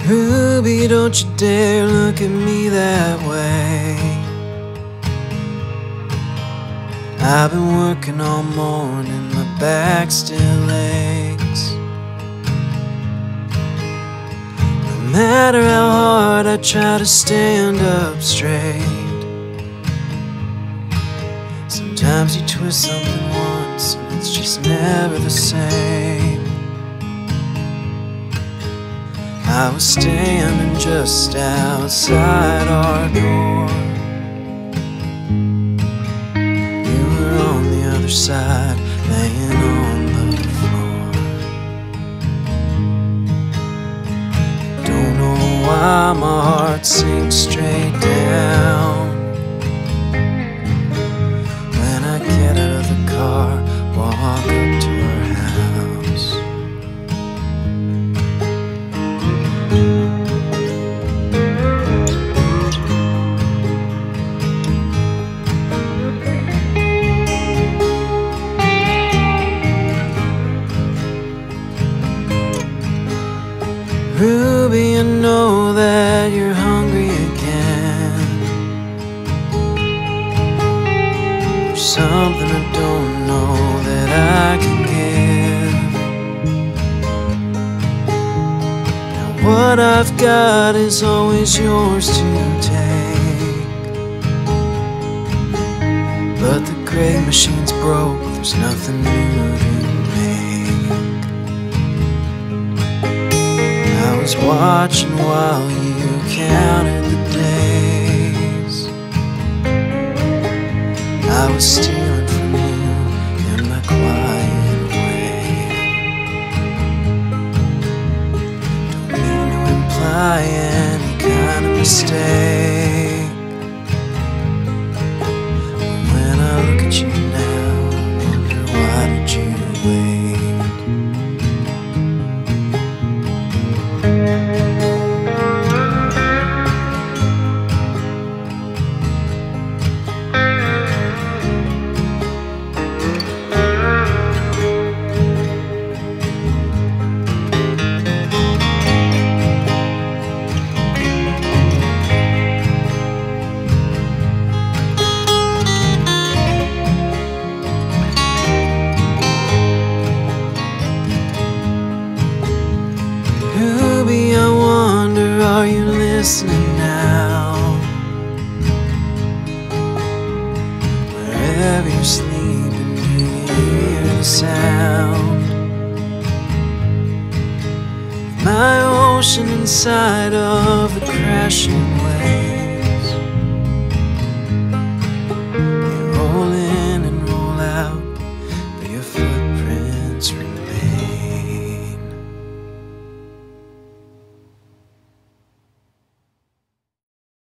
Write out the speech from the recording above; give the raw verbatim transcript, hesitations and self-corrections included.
Ruby, don't you dare look at me that way. I've been working all morning, my back still aches. No matter how hard I try to stand up straight, sometimes you twist something once and it's just never the same. I was standing just outside our door. You were on the other side, laying on the floor. Don't know why my heart sinks straight down when I get out of the car, walk up to her house. Ruby, I know that you're hungry again. There's something I don't know that I can give. Now what I've got is always yours to take, but the great machine's broke, there's nothing new to I was watching while you counted the days. I was stealing from you in my quiet way. Don't mean to imply any kind of mistake, but when I look at you now, I wonder why did you wait? Ruby, I wonder, are you listening now? Wherever you're sleeping, do you hear the sound? My ocean inside of the crashing wave.